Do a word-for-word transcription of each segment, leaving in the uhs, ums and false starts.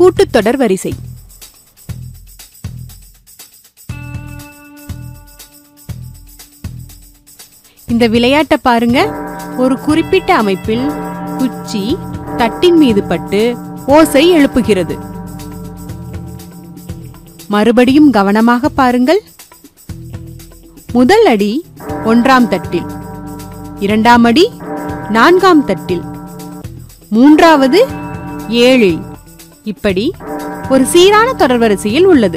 கூட்டுத்தொடர் வரிசை. இந்த விளையாட்டை பாருங்க. ஒரு குறிப்பிட்ட அமைப்பில் குச்சி தட்டின் மீது பட்டு ஓசை எழுப்புகிறது. மறுபடியும் கவனமாக பாருங்கள். முதல் அடி ஒன்றாம் தட்டில், இரண்டாம் அடி நான்காம் தட்டில், மூன்றாவது ஏழில். இப்படி ஒரு சீரான தொடர்வரிசையில் உள்ளது.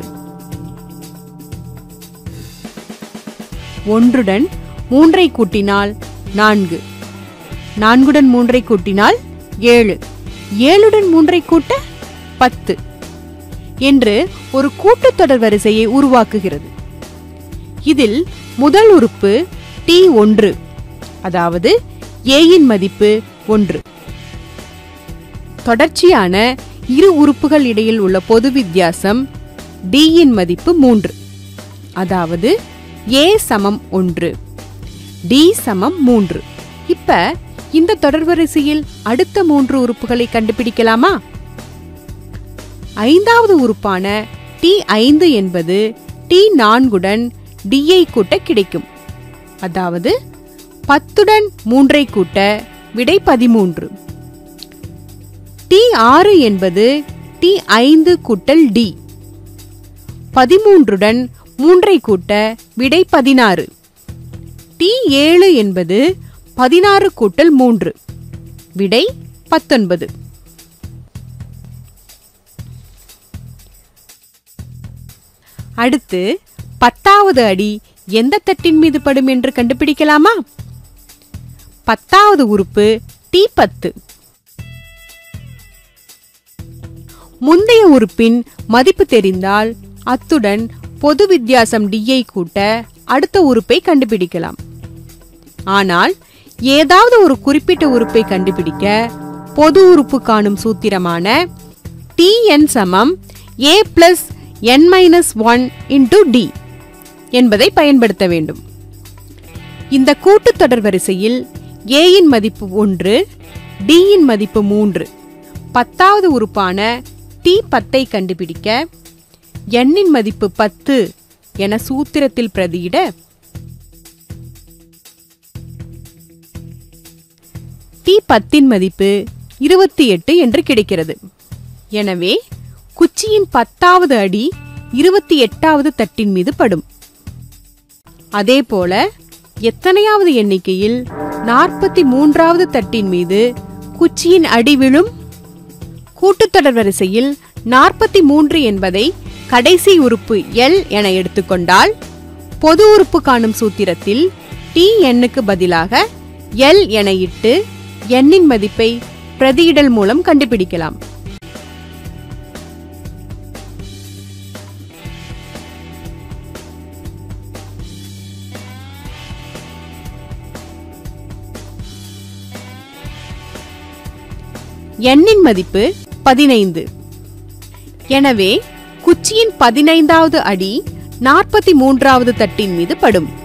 ஒன்றுடன் மூன்றை கூட்டினால் நான்கு, நான்குடன் மூன்றை கூட்டினால் ஏழு, ஏழுடன் மூன்றை கூட்ட பத்து என்று ஒரு கூட்டுத்தொடர் வரிசையை உருவாக்குகிறது. இதில் முதல் உறுப்பு டி ஒன்று, அதாவது ஏயின் மதிப்பு ஒன்று. தொடர்ச்சியான இரு உறுப்புகள் இடையில் உள்ள பொது வித்தியாசம் டியின் மதிப்பு மூன்று, அதாவது ஏ சமம் ஒன்று, டி சமம் மூன்று. இப்ப இந்த தொடர்வரிசையில் அடுத்த மூன்று உறுப்புகளை கண்டுபிடிக்கலாமா? ஐந்தாவது உறுப்பான டி ஐந்து என்பது டி நான்குடன் டியை கூட்ட கிடைக்கும். அதாவது பத்துடன் மூன்றை கூட்ட விடை பதிமூன்று. டி ஆறு என்பது டி ஐந்து கூட்டல் டி. பதிமூன்றுடன் மூன்றை கூட்ட விடை பதினாறு. டி ஏழு என்பது பதினாறு கூட்டல் மூன்று, விடை பத்தொன்பது. அடுத்து பத்தாவது அடி எந்த தட்டின் மீது படும் என்று கண்டுபிடிக்கலாமா? பத்தாவது உறுப்பு டி பத்து. முந்தைய உறுப்பின் மதிப்பு தெரிந்தால் அத்துடன் பொது வித்தியாசம் டியை கூட்ட அடுத்த உறுப்பை கண்டுபிடிக்கலாம். ஆனால் ஏதாவது ஒரு குறிப்பிட்ட உறுப்பை கண்டுபிடிக்க பொது உறுப்பு காணும் சூத்திரமான டி என் சமம் a plus n minus one into d என்பதை பயன்படுத்த வேண்டும். இந்த கூட்டுத்தொடர் வரிசையில் ஏயின் மதிப்பு ஒன்று, டியின் மதிப்பு மூன்று. பத்தாவது உறுப்பான டி பத்தை கண்டுபிடிக்க எண்ணின் மதிப்பு பத்து என சூத்திரத்தில் பிரதியிட டி பத்தின் மதிப்பு இருபத்தி எட்டு என்று கிடைக்கிறது. எனவே குச்சியின் பத்தாவது அடி இருபத்தி எட்டாவது தட்டின் மீது படும். அதேபோல எத்தனையாவது எண்ணிக்கையில் நாற்பத்தி மூன்றாவது தட்டின் மீது குச்சியின் அடி விழும்? கூட்டுத்தொடர் வரிசையில் நாற்பத்தி மூன்று என்பதை கடைசி உறுப்பு எல் என எடுத்துக்கொண்டால் பொது உறுப்பு காணும் சூத்திரத்தில் டி எண்ணுக்கு பதிலாக எல் என இட்டு எண்ணின் மதிப்பை பிரதியிடல் மூலம் கண்டுபிடிக்கலாம். எண்ணின் மதிப்பு பதினைந்து. எனவே குச்சியின் பதினைந்தாவது அடி நாற்பத்தி மூன்றாவது தட்டின் மீது படும்.